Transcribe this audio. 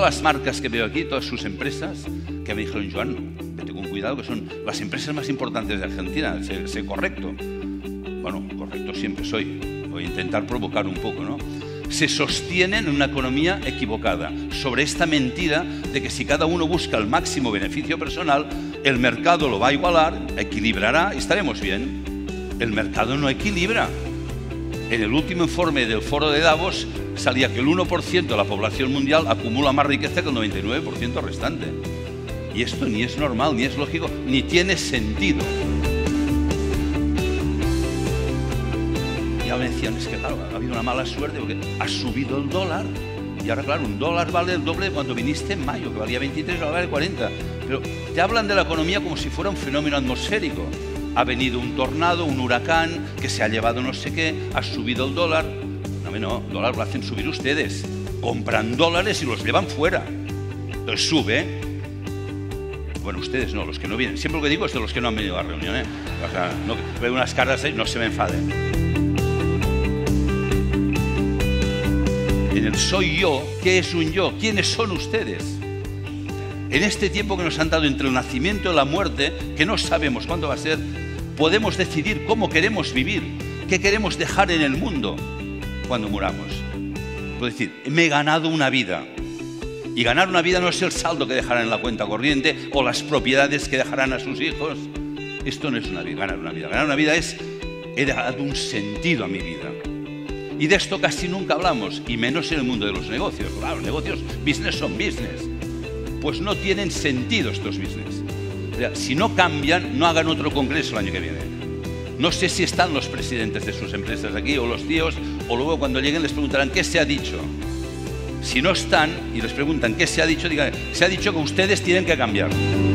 las marcas que veo aquí, todas sus empresas, que me dijeron, Joan, vete con cuidado, que son las empresas más importantes de Argentina, sé correcto. Bueno, correcto siempre soy. Voy a intentar provocar un poco, ¿no? Se sostienen en una economía equivocada, sobre esta mentira de que si cada uno busca el máximo beneficio personal, el mercado lo va a igualar, equilibrará y estaremos bien. El mercado no equilibra. En el último informe del foro de Davos salía que el 1% de la población mundial acumula más riqueza que el 99% restante. Y esto ni es normal, ni es lógico, ni tiene sentido. Ya me decían, es que claro, ha habido una mala suerte porque ha subido el dólar y ahora claro, un dólar vale el doble de cuando viniste en mayo, que valía 23, ahora vale 40. Pero te hablan de la economía como si fuera un fenómeno atmosférico. Ha venido un tornado, un huracán, que se ha llevado no sé qué, ha subido el dólar. No, el dólar lo hacen subir ustedes. Compran dólares y los llevan fuera. Entonces sube. Bueno, ustedes no, los que no vienen. Siempre lo que digo es de los que no han venido a la reunión, ¿eh? O sea, no, veo unas caras ahí, no se me enfaden. En el soy yo, ¿qué es un yo? ¿Quiénes son ustedes? En este tiempo que nos han dado entre el nacimiento y la muerte, que no sabemos cuándo va a ser, podemos decidir cómo queremos vivir, qué queremos dejar en el mundo cuando muramos. Puedo decir, me he ganado una vida. Y ganar una vida no es el saldo que dejarán en la cuenta corriente o las propiedades que dejarán a sus hijos. Esto no es una vida, ganar una vida. Ganar una vida es, he dado un sentido a mi vida. Y de esto casi nunca hablamos, y menos en el mundo de los negocios. Claro, los negocios, business son business. Pues no tienen sentido estos business. O sea, si no cambian, no hagan otro congreso el año que viene. No sé si están los presidentes de sus empresas aquí, o los tíos, o luego cuando lleguen les preguntarán ¿qué se ha dicho? Si no están y les preguntan ¿qué se ha dicho? Digan, se ha dicho que ustedes tienen que cambiar.